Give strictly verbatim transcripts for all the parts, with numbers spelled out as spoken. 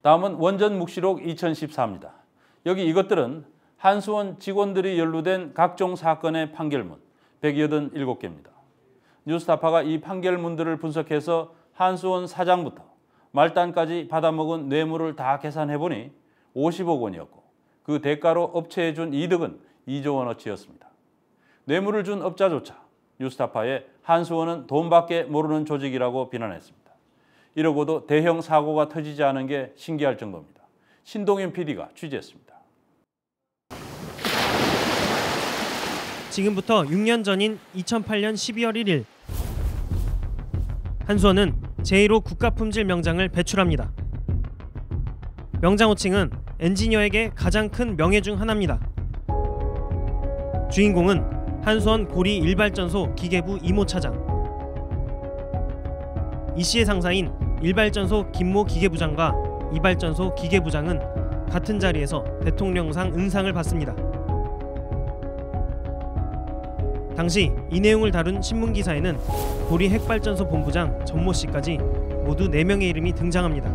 다음은 원전묵시록 이천십사입니다. 여기 이것들은 한수원 직원들이 연루된 각종 사건의 판결문 백팔십칠 개입니다. 뉴스타파가 이 판결문들을 분석해서 한수원 사장부터 말단까지 받아먹은 뇌물을 다 계산해보니 오십억 원이었고 그 대가로 업체에 준 이득은 이조 원어치였습니다. 뇌물을 준 업자조차 뉴스타파에 한수원은 돈밖에 모르는 조직이라고 비난했습니다. 이러고도 대형 사고가 터지지 않은 게 신기할 정도입니다. 신동현 피디가 취재했습니다. 지금부터 육 년 전인 이천팔년 십이월 일일 한수원은 제일 호 국가품질 명장을 배출합니다. 명장 호칭은 엔지니어에게 가장 큰 명예 중 하나입니다. 주인공은 한수원 고리 일 발전소 기계부 이모 차장. 이 씨의 상사인 일 발전소 김모 기계부장과 이 발전소 기계부장은 같은 자리에서 대통령상 은상을 받습니다. 당시 이 내용을 다룬 신문기사에는 고리 핵발전소 본부장 전모 씨까지 모두 네 명의 이름이 등장합니다.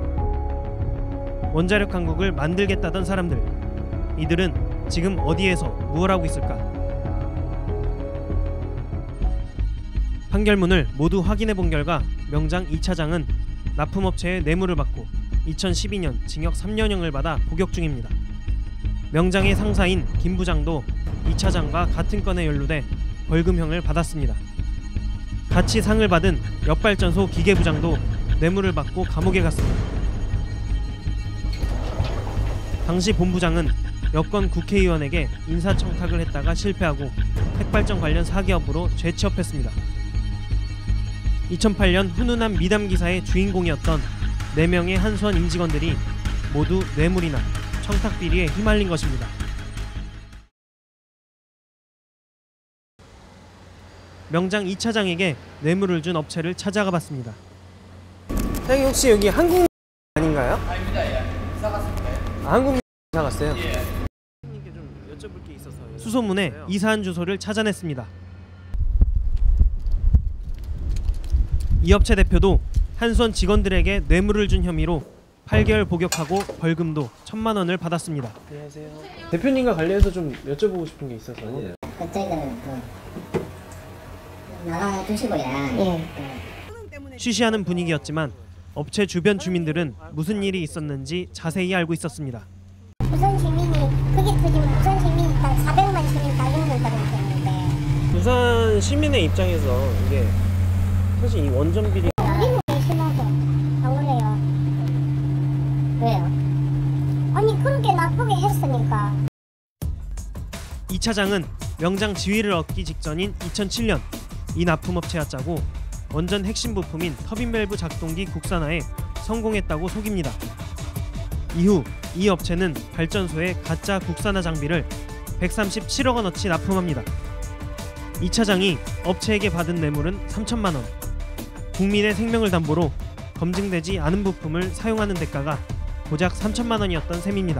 원자력 강국을 만들겠다던 사람들, 이들은 지금 어디에서 무엇 하고 있을까? 판결문을 모두 확인해 본 결과 명장 이 차장은 납품업체의 뇌물을 받고 이천십이년 징역 삼 년형을 받아 복역 중입니다. 명장의 상사인 김 부장도 이 차장과 같은 건에 연루돼 벌금형을 받았습니다. 같이 상을 받은 옆발전소 기계부장도 뇌물을 받고 감옥에 갔습니다. 당시 본부장은 여권 국회의원에게 인사청탁을 했다가 실패하고 핵발전 관련 사기업으로 재취업했습니다. 이천팔년 훈훈한 미담 기사의 주인공이었던 네 명의 한수원 임직원들이 모두 뇌물이나 청탁비리에 휘말린 것입니다. 명장 이 차장에게 뇌물을 준 업체를 찾아가 봤습니다. 사장님 혹시 여기 한국 아닌가요? 아닙니다. 예. 이사 갔습니다. 아, 한국 이사 갔어요? 예. 사장님께 좀 여쭤볼 게 있어서 수소문에 이사한 주소를 찾아냈습니다. 이 업체 대표도 한수원 직원들에게 뇌물을 준 혐의로 팔 개월 복역하고 벌금도 천만 원을 받았습니다. 안녕하세요. 대표님과 관련해서 좀 여쭤보고 싶은 게 있어서요. 그 저희들은 그 나가 주시고요. 예. 쉬쉬하는 분위기였지만 업체 주변 주민들은 무슨 일이 있었는지 자세히 알고 있었습니다. 부산 시민이 그게 터지면 부산 시민이 딱 사백만 시민 다 죽는다고 했는데 부산 시민의 입장에서 이게 사실 이 원전 비리 미국이 심하죠. 안 그래요? 왜요? 아니 그렇게 나쁘게 했으니까. 이 차장은 명장 지위를 얻기 직전인 이천칠년 이 납품업체와 짜고 원전 핵심 부품인 터빈 밸브 작동기 국산화에 성공했다고 속입니다. 이후 이 업체는 발전소에 가짜 국산화 장비를 백삼십칠억 원어치 납품합니다. 이 차장이 업체에게 받은 뇌물은 삼천만 원. 국민의 생명을 담보로 검증되지 않은 부품을 사용하는 대가가 고작 삼천만 원이었던 셈입니다.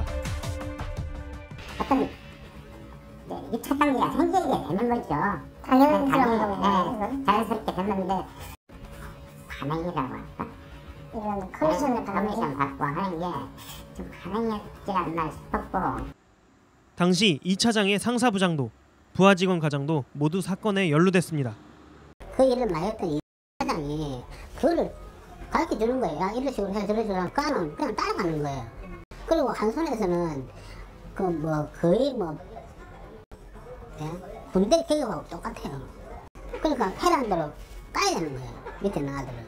어떤 네, 이 차단기가 생기게 되는 거죠. 당연한 거죠. 네, 자연스럽게 됐는데 반응이라고 할까? 이런 커미션을 커미션 받고 하는 게 좀 가능했지 않나 싶었고. 당시 이 차장의 상사부장도 부하 직원 과장도 모두 사건에 연루됐습니다. 그 일을 맡았던 이 차장이 그거를 가르쳐주는 거예요. 야, 이런 식으로 해서 저런 식으로 까는 그냥 따라가는 거예요. 그리고 한손에서는 그 뭐 거의 뭐 예? 군대 개혁하고 똑같아요. 그러니까 해라는 대로 까야 되는 거예요. 밑에 나아들은.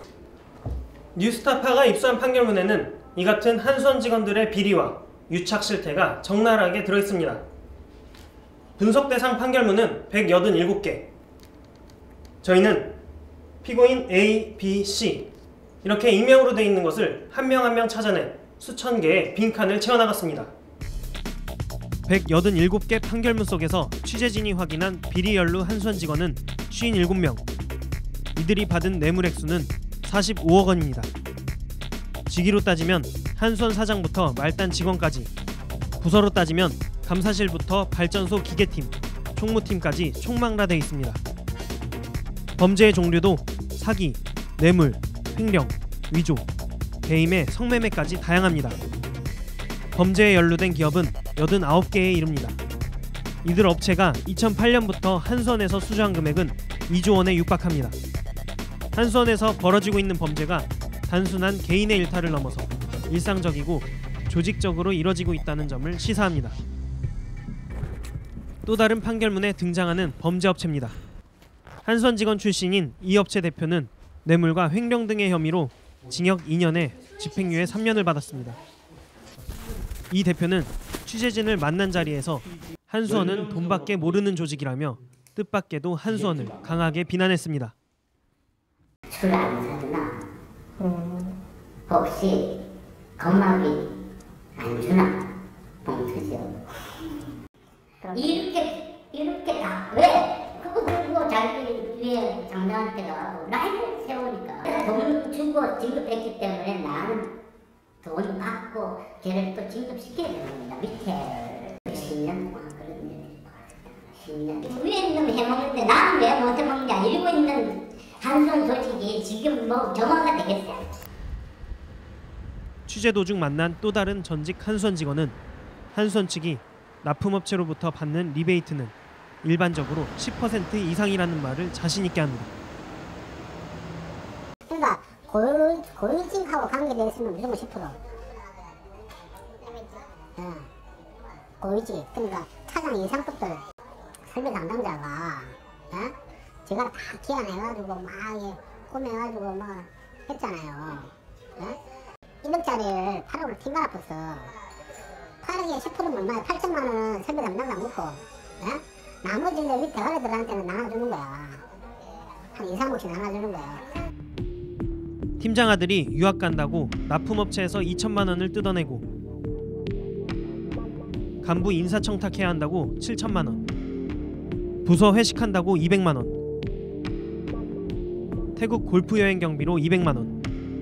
뉴스타파가 입수한 판결문에는 이 같은 한수원 직원들의 비리와 유착 실태가 적나라하게 들어있습니다. 분석 대상 판결문은 백팔십칠 개. 저희는 피고인 A, B, C 이렇게 익명으로 되어 있는 것을 한 명 한 명 찾아내 수천 개의 빈칸을 채워나갔습니다. 백팔십칠 개 판결문 속에서 취재진이 확인한 비리 연루 한수원 직원은 오십칠 명. 이들이 받은 뇌물 액수는 사십오억 원입니다. 직위로 따지면 한수원 사장부터 말단 직원까지, 부서로 따지면 감사실부터 발전소 기계팀, 총무팀까지 총망라되어 있습니다. 범죄의 종류도 사기, 뇌물, 횡령, 위조, 배임에 성매매까지 다양합니다. 범죄에 연루된 기업은 여든아홉 개에 이릅니다. 이들 업체가 이천팔 년부터 한수원에서 수주한 금액은 이조 원에 육박합니다. 한수원에서 벌어지고 있는 범죄가 단순한 개인의 일탈을 넘어서 일상적이고 조직적으로 이뤄지고 있다는 점을 시사합니다. 또 다른 판결문에 등장하는 범죄업체입니다. 한수원 직원 출신인 이 업체 대표는 뇌물과 횡령 등의 혐의로 징역 이 년에 집행유예 삼 년을 받았습니다. 이 대표는 취재진을 만난 자리에서 한수원은 돈밖에 모르는 조직이라며 뜻밖에도 한수원을 강하게 비난했습니다. 술 안 사주나? 혹시 건마비 안 주나? 봉투죠. 이렇게 이렇게 다 왜? 그거 들고 자기 위에 장장한테가 라인을 세우니까 돈 주고 진급했기 때문에 나는 돈 받고 걔를 또 진급시켜야 되는 겁니다. 밑에 십 년 동안 그런 일이 십 년 위에 있는 놈이 해먹는데 나는 왜 못 해먹냐. 이러고 있는 한수원 조직이 지금 뭐 정화가 되겠어요? 취재 도중 만난 또 다른 전직 한수원 직원은 한수원 측이 납품업체로부터 받는 리베이트는 일반적으로 십 퍼센트 이상이라는 말을 자신 있게 합니다. 그러니까 고유, 고유직하고 관계되어 있으면 무조건 십 퍼센트. 예. 고유직. 그러니까 차장 이상급들 설비 담당자가 예? 제가 다 기한해가지고 막 꾸며가지고 막 했잖아요. 예? 일억짜리를 팔억으로 팀 말아봤어. 팔억에 십 퍼센트면 얼마야? 팔천만 원은 설비 담당자 묻고 예? 나머지 이제 밑에 어르들한테는 나눠주는 거야. 한 이, 삼억씩 나눠주는 거야. 팀장 아들이 유학 간다고 납품업체에서 이천만 원을 뜯어내고 간부 인사청탁해야 한다고 칠천만 원, 부서 회식한다고 이백만 원, 태국 골프 여행 경비로 이백만 원.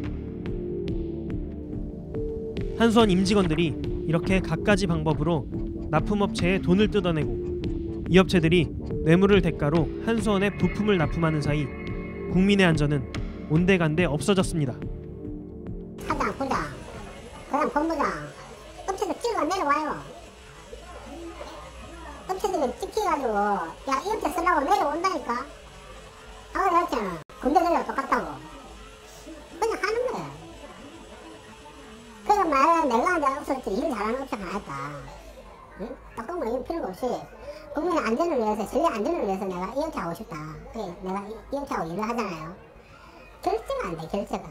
한수원 임직원들이 이렇게 갖가지 방법으로 납품업체에 돈을 뜯어내고 이 업체들이 뇌물을 대가로 한수원에 부품을 납품하는 사이 국민의 안전은 온데간데 없어졌습니다. 사장, 부장, 그다음 본부장, 업체들 찍어 내려와요. 업체들이 찍혀가지고 야, 이 업체 쓰려고 내려온다니까. 아, 그렇잖아. 군대 들려 똑같다고. 그냥 하는 거야. 그래서 만약에 내가 이제 없을 때 일 잘하는 업체가 나왔다. 응? 똑같은 거 필요가 없이 국민의 안전을 위해서, 전략 안전을 위해서 내가 이 업체 하고 싶다. 그래, 내가 이, 이 업체하고 일을 하잖아요. 결제가 안 돼, 결제가.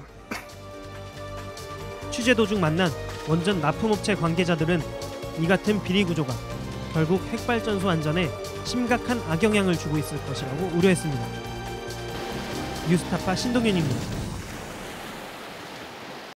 취재 도중 만난 원전 납품업체 관계자들은 이 같은 비리 구조가 결국 핵발전소 안전에 심각한 악영향을 주고 있을 것이라고 우려했습니다. 뉴스타파 신동윤입니다.